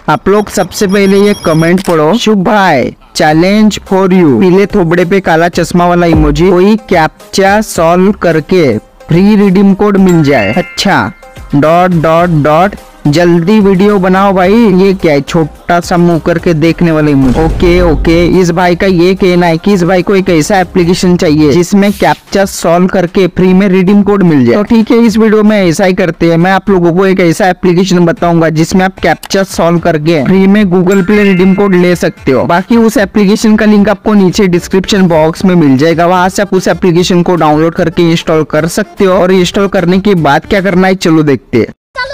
आप लोग सबसे पहले ये कमेंट पढ़ो। शुभ भाई, चैलेंज फॉर यू, पीले थोबड़े पे काला चश्मा वाला इमोजी, कोई कैप्चा सॉल्व करके फ्री रिडीम कोड मिल जाए। अच्छा डॉट डॉट डॉट, जल्दी वीडियो बनाओ भाई। ये क्या है, छोटा सा मुंह करके देखने वाले इमोजी। ओके ओके, इस भाई का ये कहना है कि इस भाई को एक ऐसा एप्लीकेशन चाहिए जिसमें कैप्चा सॉल्व करके फ्री में रिडीम कोड मिल जाए। तो ठीक है, इस वीडियो में ऐसा ही करते हैं। मैं आप लोगों को एक ऐसा एप्लीकेशन बताऊंगा जिसमें आप कैप्चा सॉल्व करके फ्री में गूगल प्ले रिडीम कोड ले सकते हो। बाकी उस एप्लीकेशन का लिंक आपको नीचे डिस्क्रिप्शन बॉक्स में मिल जाएगा, वहां से आप उस एप्लीकेशन को डाउनलोड करके इंस्टॉल कर सकते हो। और इंस्टॉल करने के बाद क्या करना है, चलो देखते हैं।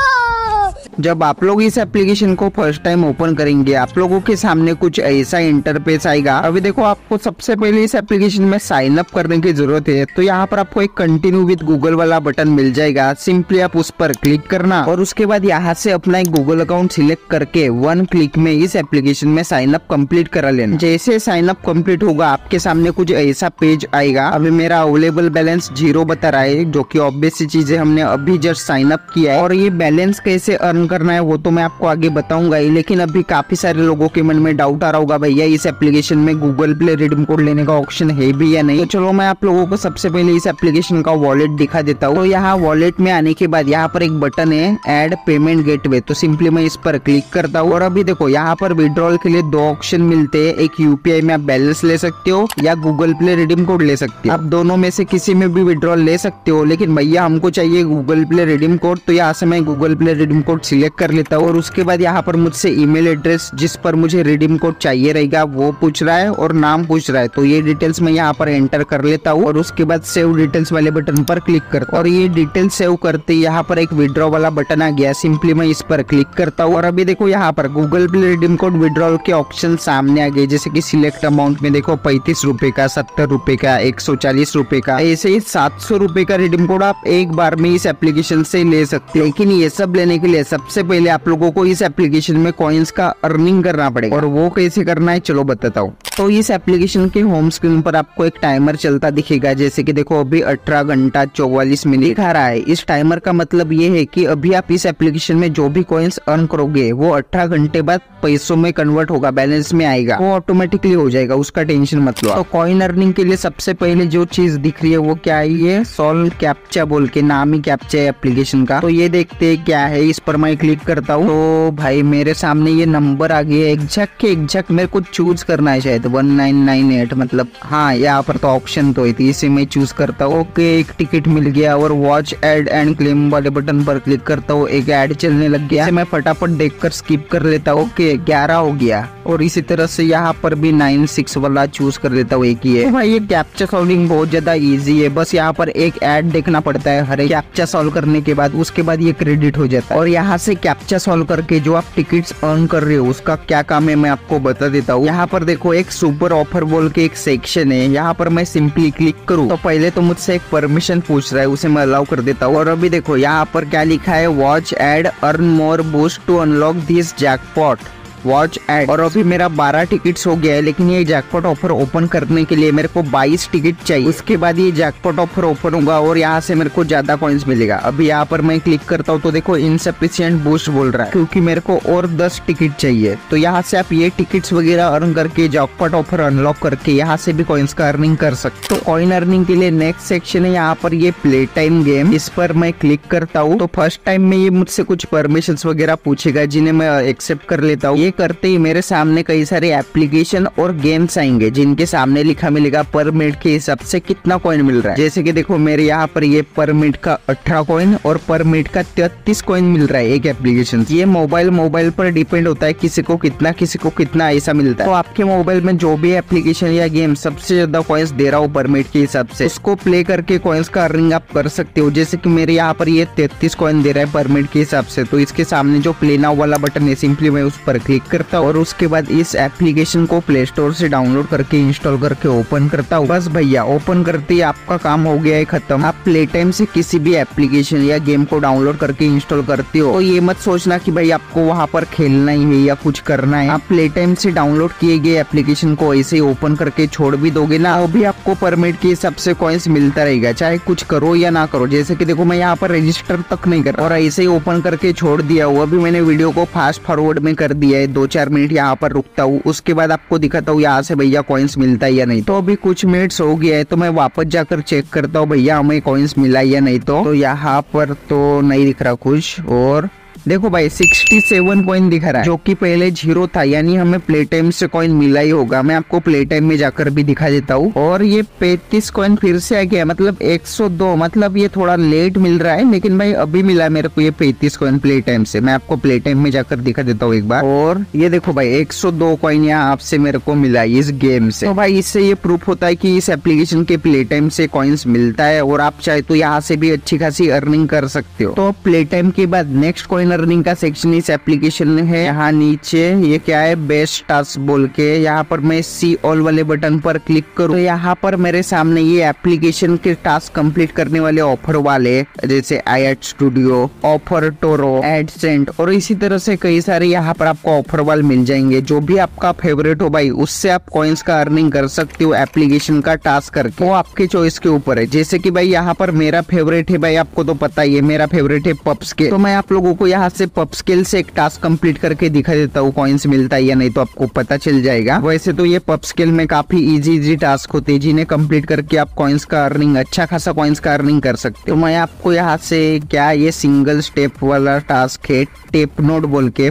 जब आप लोग इस एप्लीकेशन को फर्स्ट टाइम ओपन करेंगे, आप लोगों के सामने कुछ ऐसा इंटरफेस आएगा। अभी देखो, आपको सबसे पहले इस एप्लीकेशन में साइन अप करने की जरूरत है। तो यहाँ पर आपको एक कंटिन्यू विद गूगल वाला बटन मिल जाएगा। सिंपली आप उस पर क्लिक करना और उसके बाद यहाँ से अपना एक गूगल अकाउंट सिलेक्ट करके 1 क्लिक में इस एप्लीकेशन में साइन अप कंप्लीट करा लेना। जैसे साइन अप कंप्लीट होगा, आपके सामने कुछ ऐसा पेज आएगा। अभी मेरा अवेलेबल बैलेंस 0 बता रहा है, जो की ऑब्वियस सी चीज है, हमने अभी जस्ट साइन अप किया है। और ये बैलेंस कैसे अर्न करना है वो तो मैं आपको आगे बताऊंगा ही। लेकिन अभी काफी सारे लोगों के मन में डाउट आ रहा होगा, भैया इस एप्लीकेशन में गूगल प्ले रिडीम कोड लेने का ऑप्शन है भी या नहीं। तो चलो मैं आप लोगों को सबसे पहले इस एप्लीकेशन का वॉलेट दिखा देता हूँ। तो यहाँ वॉलेट में आने के बाद यहाँ पर एक बटन है ऐड पेमेंट गेटवे, तो सिंपली मैं इस पर क्लिक करता हूँ। और अभी देखो, यहाँ पर विड्रॉल के लिए 2 ऑप्शन मिलते हैं। एक यूपीआई में आप बैलेंस ले सकते हो या गूगल प्ले रिडीम कोड ले सकते हो। आप दोनों में से किसी में भी विड्रॉल ले सकते हो, लेकिन भैया हमको चाहिए गूगल प्ले रिडीम कोड। तो यहाँ से मैं Google play redeem code select कर लेता हूँ। और उसके बाद यहाँ पर मुझसे ईमेल एड्रेस जिस पर मुझे रिडीम कोड चाहिए रहेगा वो पूछ रहा है और नाम पूछ रहा है। तो ये डिटेल्स मैं यहाँ पर एंटर कर लेता हूँ। और उसके बाद सेव डिटेल्स वाले बटन पर क्लिक करता हूँ। और ये डिटेल्स सेव करते यहाँ पर एक विड्रॉ वाला बटन आ गया। सिंपली मैं इस पर क्लिक करता हूँ। और अभी देखो, यहाँ पर Google play redeem code withdrawal के ऑप्शन सामने आ गए, जैसे कि सिलेक्ट अमाउंट में देखो 35 रुपए का, 70 रुपए का, 140 रुपए का, ऐसे ही 700 रुपए का रिडीम कोड आप एक बार में इस एप्लीकेशन से ले सकते हो। लेकिन ये सब लेने के लिए सबसे पहले आप लोगों को इस एप्लीकेशन में कॉइन्स का अर्निंग करना पड़ेगा। और वो कैसे करना है चलो बताता हूँ। तो इस एप्लीकेशन के होम स्क्रीन पर आपको एक टाइमर चलता दिखेगा, जैसे कि देखो अभी 18 घंटा 44 मिनट दिखा रहा है। इस टाइमर का मतलब ये है कि अभी आप इस एप्लीकेशन में जो भी कॉइन्स अर्न करोगे वो 18 घंटे बाद पैसों में कन्वर्ट होगा, बैलेंस में आएगा, वो ऑटोमेटिकली हो जाएगा, उसका टेंशन मत लो। तो कॉइन अर्निंग के लिए सबसे पहले जो चीज दिख रही है वो क्या है, ये सॉल्व कैप्चा बोल के नाम ही कैप्चा है एप्लीकेशन का। तो ये देखते हैं क्या है। इस पर मैं क्लिक करता हूँ। तो भाई मेरे सामने ये नंबर आ गया, एग्जैक्ट मेरे को चूज करना है शायद 1998, मतलब हाँ यहाँ पर तो ऑप्शन तो थी, इसे मैं चूज करता हूँ। ओके, एक टिकट मिल गया। और वॉच एड एंड क्लेम वाले बटन पर क्लिक करता हूँ। एक ऐड चलने लग गया, मैं फटाफट देखकर स्किप कर लेता हूँ। ओके 11 हो गया। और इसी तरह से यहाँ पर भी 96 वाला चूज कर लेता हूँ, एक ही है। तो भाई ये कैप्चा सॉल्विंग बहुत ज्यादा इजी है, बस यहाँ पर एक ऐड देखना पड़ता है हर एक कैप्चा सॉल्व करने के बाद, उसके बाद ये क्रेडिट हो जाता है। और यहाँ से कैप्चा सॉल्व करके जो आप टिकट्स अर्न कर रहे हो उसका क्या काम है मैं आपको बता देता हूँ। यहाँ पर देखो एक सुपर ऑफर बोल के एक सेक्शन है, यहाँ पर मैं सिंपली क्लिक करूँ तो पहले तो मुझसे एक परमिशन पूछ रहा है, उसे मैं अलाउ कर देता हूँ। और अभी देखो यहाँ पर क्या लिखा है, watch ad earn more boost to unlock this jackpot watch ad. और अभी मेरा 12 टिकट्स हो गया है, लेकिन ये जैकपॉट ऑफर ओपन करने के लिए मेरे को 22 टिकट चाहिए। उसके बाद ये जैकपॉट ऑफर ओपन होगा और यहाँ से मेरे को ज्यादा कॉइन्स मिलेगा। अभी यहाँ पर मैं क्लिक करता हूँ तो देखो इनसफिशिएंट बूस्ट बोल रहा है, क्योंकि मेरे को और 10 टिकट चाहिए। तो यहाँ से आप ये टिकट्स वगैरह अर्न करके जैकपॉट ऑफर अनलॉक करके यहाँ से भी कॉइन्स का अर्निंग कर सकते। तो कॉइन अर्निंग के लिए नेक्स्ट सेक्शन है यहाँ पर ये प्ले टाइम गेम, इस पर मैं क्लिक करता हूँ। तो फर्स्ट टाइम में ये मुझसे कुछ परमिशन वगैरह पूछेगा, जिन्हें मैं एक्सेप्ट कर लेता हूँ। करते ही मेरे सामने कई सारे एप्लीकेशन और गेम्स आएंगे, जिनके सामने लिखा मिलेगा पर मिनट के हिसाब से कितना कॉइन मिल रहा है। जैसे कि देखो मेरे यहाँ पर ये पर मिनट का 18 कॉइन और पर मिनट का 33 कॉइन मिल रहा है एक एप्लीकेशन। ये मोबाइल पर डिपेंड होता है, किसी को कितना ऐसा मिलता है। तो आपके मोबाइल में जो भी एप्लीकेशन या गेम सबसे ज्यादा कॉइन्स दे रहा हो पर मिनट के हिसाब से, उसको प्ले करके कॉइन्स का अर्निंग आप कर सकते हो। जैसे कि मेरे यहाँ पर ये 33 कॉइन दे रहा है पर मिनट के हिसाब से, तो इसके सामने जो प्ले नाउ वाला बटन है सिंपली मैं उस पर क्लिक क्लिक करता हूँ और उसके बाद इस एप्लीकेशन को प्ले स्टोर से डाउनलोड करके इंस्टॉल करके ओपन करता हूँ। बस भैया ओपन करते ही आपका काम हो गया है खत्म। आप प्ले टाइम से किसी भी एप्लीकेशन या गेम को डाउनलोड करके इंस्टॉल करते हो तो ये मत सोचना कि भाई आपको वहाँ पर खेलना ही है या कुछ करना है। आप प्ले टाइम से डाउनलोड किए गए एप्लीकेशन को ऐसे ही ओपन करके छोड़ भी दोगे ना, तो भी आपको परमिट के हिसाब से कॉइन्स मिलता रहेगा, चाहे कुछ करो या ना करो। जैसे कि देखो मैं यहाँ पर रजिस्टर तक नहीं कर और ऐसे ही ओपन करके छोड़ दिया हुआ। अभी मैंने वीडियो को फास्ट फॉरवर्ड में कर दिया है, 2-4 मिनट यहाँ पर रुकता हूँ, उसके बाद आपको दिखाता हूँ यहाँ से भैया कॉइन्स मिलता है या नहीं। तो अभी कुछ मिनट्स हो गया है तो मैं वापस जाकर चेक करता हूँ भैया हमें कॉइन्स मिला या नहीं। तो यहाँ पर तो नहीं दिख रहा कुछ, और देखो भाई 67 कॉइन दिख रहा है जो कि पहले 0 था, यानी हमें प्ले टाइम से कॉइन मिला ही होगा। मैं आपको प्ले टाइम में जाकर भी दिखा देता हूँ। और ये 35 कॉइन फिर से आ गया, मतलब 102, मतलब ये थोड़ा लेट मिल रहा है, लेकिन भाई अभी मिला मेरे को ये 35 कॉइन प्ले टाइम से। मैं आपको प्ले टाइम में जाकर दिखा देता हूँ एक बार। और ये देखो भाई 102 कॉइन यहाँ आपसे मेरे को मिला इस गेम से। तो भाई इससे ये प्रूफ होता है कि इस एप्लीकेशन के प्ले टाइम से कॉइन्स मिलता है और आप चाहे तो यहाँ से भी अच्छी खासी अर्निंग कर सकते हो। तो प्ले टाइम के बाद नेक्स्ट कॉइन अर्निंग का सेक्शन इस एप्लीकेशन में है। यहाँ नीचे ये क्या है, बेस्ट टास्क बोल के, यहाँ पर मैं सी ऑल वाले बटन पर क्लिक करूँ तो यहाँ पर मेरे सामने ये एप्लीकेशन के टास्क कंप्लीट करने वाले ऑफर वाले, जैसे ayeT studio, OfferToro, Adscend और इसी तरह से कई सारे यहाँ पर आपको ऑफर वाले मिल जाएंगे। जो भी आपका फेवरेट हो भाई उससे आप कॉइन्स का अर्निंग कर सकते हो एप्लीकेशन का टास्क करके, वो आपके चॉइस के ऊपर है। जैसे कि भाई यहाँ पर मेरा फेवरेट है, भाई आपको तो पता ही है मेरा फेवरेट है पब्सकेल, तो मैं आप लोगों को यहाँ से पब्सकेल से एक टास्क कंप्लीट करके दिखा देता हूँ कॉइन्स मिलता है या नहीं, तो आपको पता चल जाएगा। वैसे तो ये पब्सकेल में काफी इजी टास्क होते हैं जिन्हें कंप्लीट करके आप कॉइन्स का अर्निंग, अच्छा खासा कॉइन्स का अर्निंग कर सकते हो। तो मैं आपको यहाँ से क्या, ये सिंगल स्टेप वाला टास्क है, टेप नोट बोल के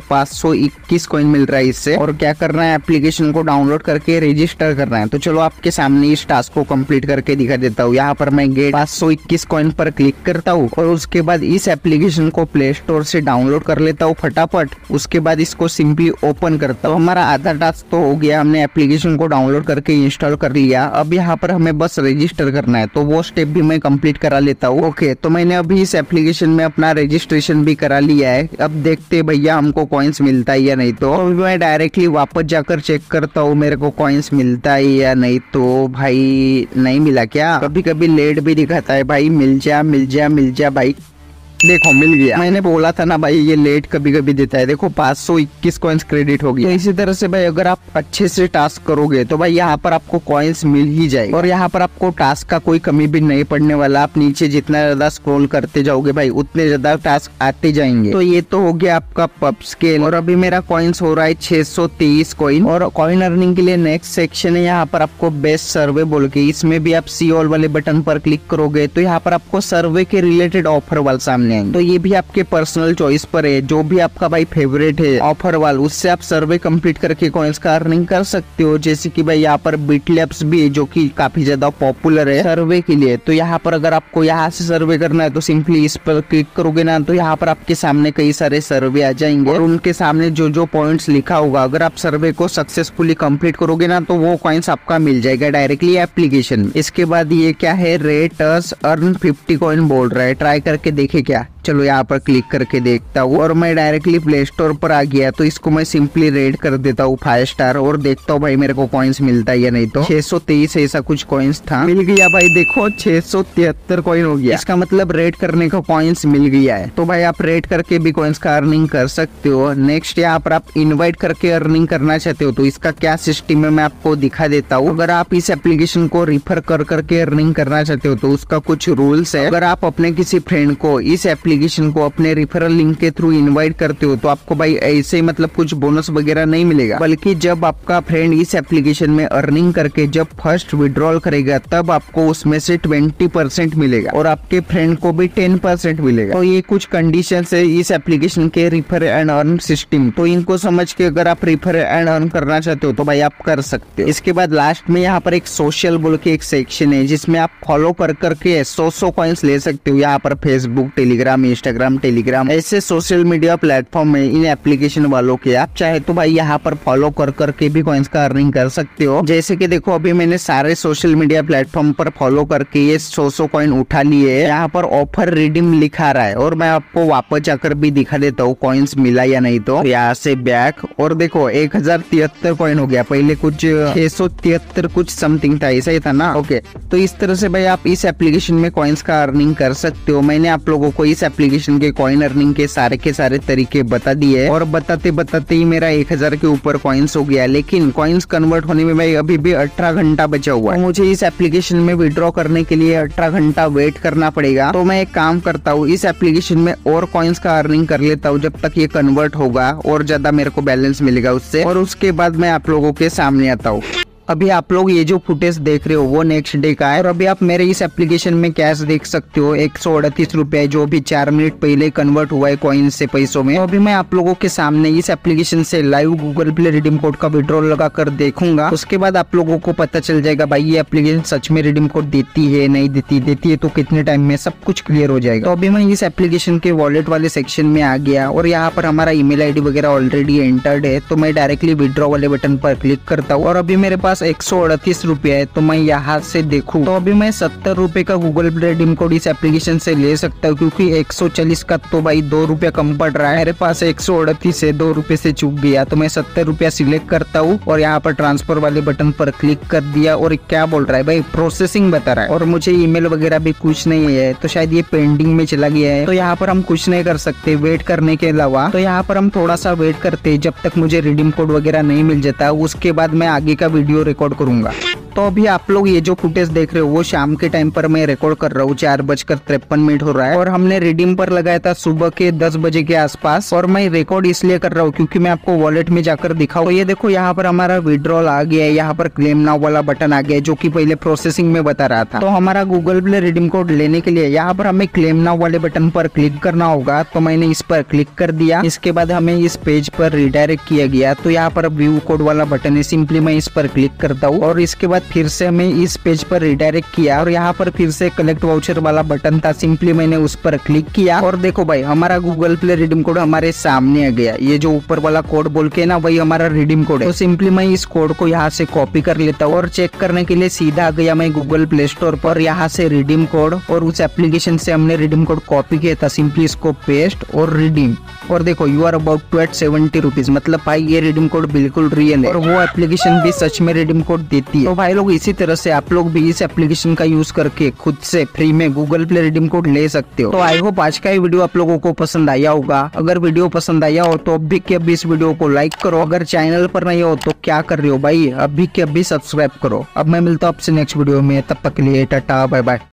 521 कॉइन मिल रहा है इससे। और क्या करना है, एप्लीकेशन को डाउनलोड करके रजिस्टर करना है। तो चलो आपके सामने इस टास्क को कंप्लीट करके दिखा देता हूँ। यहाँ पर मैं गेट 521 कॉइन पर क्लिक करता हूँ और उसके बाद इस एप्लीकेशन को प्ले स्टोर से डाउनलोड कर लेता हूँ फटाफट। उसके बाद इसको सिंपली ओपन करता हूँ। हमारा आधा टास्क तो हो गया, हमने एप्लीकेशन को डाउनलोड करके इंस्टॉल कर लिया। अब यहाँ पर हमें बस रजिस्टर करना है, तो वो स्टेप भी मैं कंप्लीट करा लेता हूँ। ओके, तो मैंने अभी इस एप्लीकेशन में अपना रजिस्ट्रेशन भी करा लिया है। अब देखते भैया हमको कॉइन्स मिलता है या नहीं। तो अभी मैं डायरेक्टली वापस जाकर चेक करता हूँ मेरे को कॉइन्स मिलता है या नहीं। तो भाई नहीं मिला क्या, कभी कभी लेट भी दिखाता है भाई। मिल जा मिल जा मिल जा भाई, देखो मिल गया। मैंने बोला था ना भाई ये लेट कभी कभी देता है। देखो 521 कॉइन्स क्रेडिट हो गया। तो इसी तरह से भाई अगर आप अच्छे से टास्क करोगे तो भाई यहाँ पर आपको कॉइन्स मिल ही जाएगा और यहाँ पर आपको टास्क का कोई कमी भी नहीं पड़ने वाला। आप नीचे जितना ज्यादा स्क्रॉल करते जाओगे भाई उतने ज्यादा टास्क आते जाएंगे। तो ये तो हो गया आपका पब्सकेल। और अभी मेरा कॉइन्स हो रहा है 623 कॉइन। और कॉइन अर्निंग के लिए नेक्स्ट सेक्शन है यहाँ पर आपको बेस्ट सर्वे बोल के, इसमें भी आप सी ऑल वाले बटन पर क्लिक करोगे तो यहाँ पर आपको सर्वे के रिलेटेड ऑफर वाले सामने। तो ये भी आपके पर्सनल चॉइस पर है, जो भी आपका भाई फेवरेट है ऑफर वाला उससे आप सर्वे कंप्लीट करके कॉइन्स का अर्निंग कर सकते हो। जैसे कि भाई यहाँ पर बिटलैब्स भी है जो कि काफी ज्यादा पॉपुलर है सर्वे के लिए। तो यहाँ पर अगर आपको यहाँ से सर्वे करना है तो सिंपली इस पर क्लिक करोगे ना, तो यहाँ पर आपके सामने कई सारे सर्वे आ जाएंगे और उनके सामने जो जो पॉइंट्स लिखा होगा, अगर आप सर्वे को सक्सेसफुली कंप्लीट करोगे ना तो वो कॉइन्स आपका मिल जाएगा डायरेक्टली एप्लीकेशन में। इसके बाद ये क्या है, रेट अस अर्न 50 कॉइन बोल रहा है, ट्राई करके देखे क्या। चलो यहाँ पर क्लिक करके देखता हूँ और मैं डायरेक्टली प्ले स्टोर पर आ गया। तो इसको मैं सिंपली रेट कर देता हूँ 5 स्टार और देखता हूँ भाई मेरे को कॉइन्स मिलता है या नहीं। तो 623 ऐसा कुछ कॉइन्स था, मिल गया भाई। देखो 673 कॉइन हो गया, इसका मतलब रेट करने का कॉइन्स मिल गया है। तो भाई आप रेट करके भी कॉइन्स का अर्निंग कर सकते हो। नेक्स्ट यहाँ पर आप इन्वाइट करके अर्निंग करना चाहते हो तो इसका क्या सिस्टम है मैं आपको दिखा देता हूँ। अगर आप इस एप्लीकेशन को रिफर कर करके अर्निंग करना चाहते हो तो उसका कुछ रूल्स है। अगर आप अपने किसी फ्रेंड को इस एप्लीकेशन को अपने रेफरल लिंक के थ्रू इनवाइट करते हो तो आपको भाई ऐसे मतलब कुछ बोनस वगैरह नहीं मिलेगा, बल्कि जब आपका फ्रेंड इस एप्लीकेशन में अर्निंग करके जब फर्स्ट विड्रॉल करेगा तब आपको उसमें से 20% मिलेगा और आपके फ्रेंड को भी 10% मिलेगा। तो ये कुछ कंडीशन है इस एप्लीकेशन के रिफर एंड अर्न सिस्टम। तो इनको समझ के अगर आप रिफर एंड अर्न करना चाहते हो तो भाई आप कर सकते हो। इसके बाद लास्ट में यहाँ पर एक सोशल बोल के एक सेक्शन है जिसमें आप फॉलो कर करके 100 कॉइन्स ले सकते हो। यहाँ पर Facebook, Telegram, Telegram, Instagram, Telegram ऐसे सोशल मीडिया प्लेटफॉर्म में इन एप्लीकेशन वालों के आप चाहे तो भाई यहाँ पर फॉलो कर करके भी कॉइन्स का अर्निंग कर सकते हो। जैसे कि देखो अभी मैंने सारे सोशल मीडिया प्लेटफॉर्म पर फॉलो करके ये 100 कॉइन उठा लिए। यहाँ पर ऑफर रिडीम लिखा रहा है और मैं आपको वापस जाकर भी दिखा देता हूँ कॉइन्स मिला या नहीं। तो यहाँ से बैक और देखो 1073 कॉइन हो गया, पहले कुछ 673 कुछ समथिंग था, ऐसा ही था ना। ओके, तो इस तरह से भाई आप इस एप्लीकेशन में कॉइन्स का अर्निंग कर सकते हो। मैंने आप लोगों को इस एप्लीकेशन के कॉइन अर्निंग के सारे तरीके बता दिए और बताते बताते ही मेरा 1000 के ऊपर कॉइन्स हो गया। लेकिन कॉइन्स कन्वर्ट होने में भाई अभी भी 18 घंटा बचा हुआ है। तो मुझे इस एप्लीकेशन में विड्रॉ करने के लिए 18 घंटा वेट करना पड़ेगा। तो मैं एक काम करता हूँ, इस एप्लीकेशन में और कॉइन्स का अर्निंग कर लेता हूँ जब तक ये कन्वर्ट होगा और ज्यादा मेरे को बैलेंस मिलेगा उससे, और उसके बाद मैं आप लोगों के सामने आता हूँ। अभी आप लोग ये जो फुटेज देख रहे हो वो नेक्स्ट डे का है और अभी आप मेरे इस एप्लीकेशन में कैश देख सकते हो 138 रुपए, जो भी 4 मिनट पहले कन्वर्ट हुआ है कॉइन से पैसों में। तो अभी मैं आप लोगों के सामने इस एप्लीकेशन से live Google play redeem code का विड्रॉल लगा कर देखूंगा। उसके बाद आप लोगों को पता चल जाएगा भाई ये एप्लीकेशन सच में रिडीम कोड देती है नहीं देती है तो कितने टाइम में, सब कुछ क्लियर हो जाएगा। तो अभी मैं इस एप्लीकेशन के वॉलेट वाले सेक्शन में आ गया और यहाँ पर हमारा ईमेल आईडी वगैरह ऑलरेडी एंटर्ड है। तो मैं डायरेक्टली विड्रॉ वाले बटन पर क्लिक करता हूँ और अभी मेरे पास 138 रुपए है। तो मैं यहाँ से देखूं तो अभी मैं 70 रुपए का गूगल प्ले रिडीम कोड इस एप्लीकेशन से ले सकता हूँ, क्योंकि 140 का तो भाई 2 रुपया कम पड़ रहा है। मेरे पास 138 है, 2 रुपए से चूक गया। तो मैं 70 रुपया सिलेक्ट करता हूँ और यहाँ पर ट्रांसफर वाले बटन पर क्लिक कर दिया और क्या बोल रहा है भाई, प्रोसेसिंग बता रहा है और मुझे ईमेल वगैरह भी कुछ नहीं है, तो शायद ये पेंडिंग में चला गया है। तो यहाँ पर हम कुछ नहीं कर सकते वेट करने के अलावा। तो यहाँ पर हम थोड़ा सा वेट करते जब तक मुझे रिडीम कोड वगैरह नहीं मिल जाता, उसके बाद मैं आगे का वीडियो रिकॉर्ड करूंगा। तो अभी आप लोग ये जो फुटेज देख रहे हो वो शाम के टाइम पर मैं रिकॉर्ड कर रहा हूँ, 4:53 हो रहा है और हमने रिडीम पर लगाया था सुबह के 10 बजे के आसपास। और मैं रिकॉर्ड इसलिए कर रहा हूँ क्योंकि मैं आपको वॉलेट में जाकर दिखाऊं। तो ये देखो यहाँ पर हमारा विड्रॉल आ गया है, यहाँ पर क्लेम नाउ वाला बटन आ गया जो कि पहले प्रोसेसिंग में बता रहा था। तो हमारा गूगल प्ले रिडीम कोड लेने के लिए यहाँ पर हमें क्लेम नाउ वाले बटन पर क्लिक करना होगा। तो मैंने इस पर क्लिक कर दिया। इसके बाद हमें इस पेज पर रिडायरेक्ट किया गया। तो यहाँ पर व्यू कोड वाला बटन है, सिंपली मैं इस पर क्लिक करता हूँ और इसके बाद फिर से हमें इस पेज पर रिडायरेक्ट किया और यहाँ पर फिर से कलेक्ट वाउचर वाला बटन था, सिंपली मैंने उस पर क्लिक किया और देखो भाई हमारा गूगल प्ले रिडीम कोड हमारे सामने आ गया। ये जो ऊपर वाला कोड बोल के ना वही हमारा रिडीम कोड है। तो सिंपली मैं इस कोड को यहाँ से कॉपी कर लेता हूँ और चेक करने के लिए सीधा आ गया मैं गूगल प्ले स्टोर पर। यहाँ से रिडीम कोड और उस एप्लीकेशन से हमने रिडीम कोड कॉपी किया था, सिंपली इसको पेस्ट और रिडीम। और देखो you are about to get 70 rupees, मतलब भाई ये रिडीम कोड बिल्कुल रियल है और वो एप्लीकेशन भी सच में रिडीम कोड देती है। तो भाई लोग इसी तरह से आप लोग भी इस एप्लीकेशन का यूज करके खुद से फ्री में गूगल प्ले रिडीम कोड ले सकते हो। तो आई होप आज का ये वीडियो आप लोगों को पसंद आया होगा। अगर वीडियो पसंद आया हो तो अभी के अभी इस वीडियो को लाइक करो। अगर चैनल पर नहीं हो तो क्या कर रहे हो भाई, अभी के अभी सब्सक्राइब करो। अब मैं मिलता हूँ आपसे नेक्स्ट वीडियो में, तब तक के लिए टाटा बाय बाय।